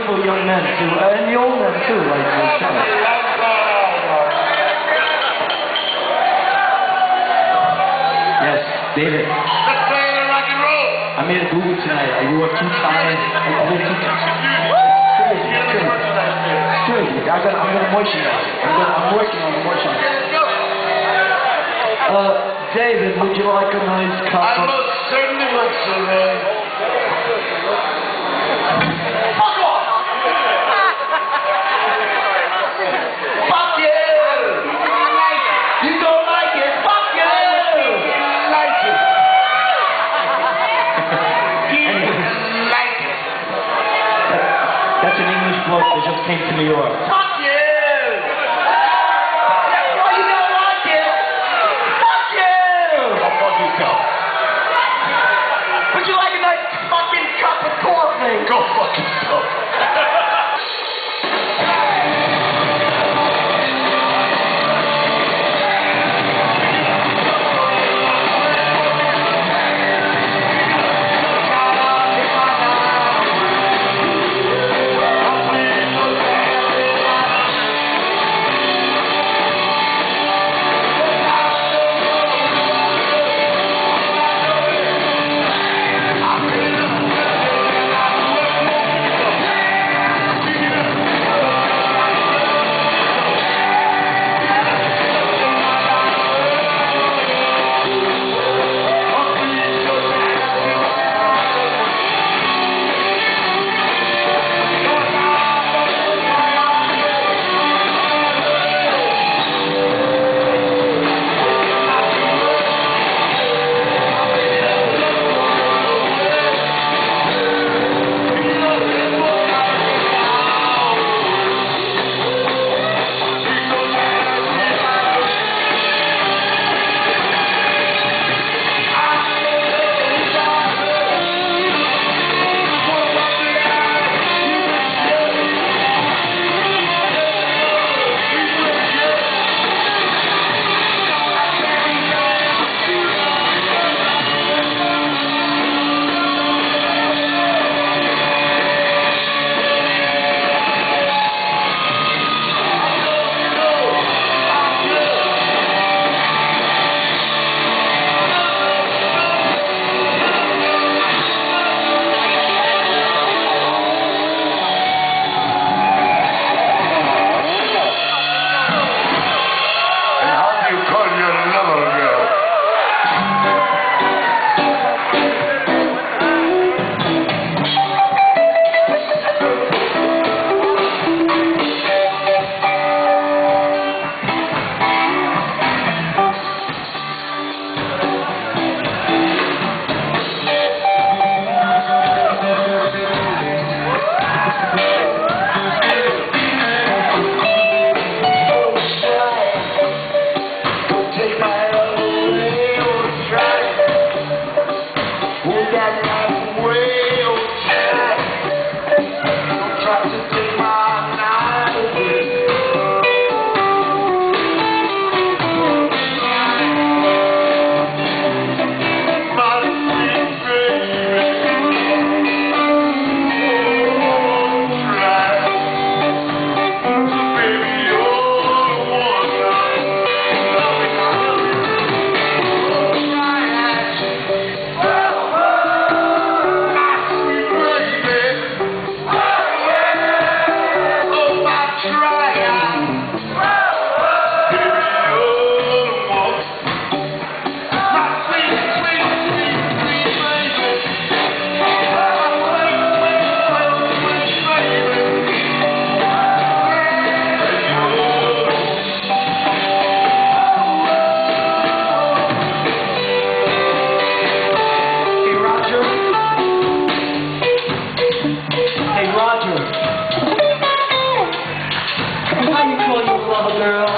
beautiful young men too, and the old men too, like myself. Yes, David. Let's play the rock and roll. I made a Google tonight. I wore 2 ties. I wore 2 ties. Crazy. I'm gonna moisturize. I'm working on the moisturizer. David, would you like a nice cup I of... most certainly would, sir, man. Fuck off! Fuck you! You don't like it? Fuck you! I like it. You like it. That's an English bloke that just came to New York. Fuck you! That's why you don't like it. Fuck you! Oh, fuck yourself. Would you like a nice fucking cup of coffee? Go fuck yourself. How you call your lover, girl?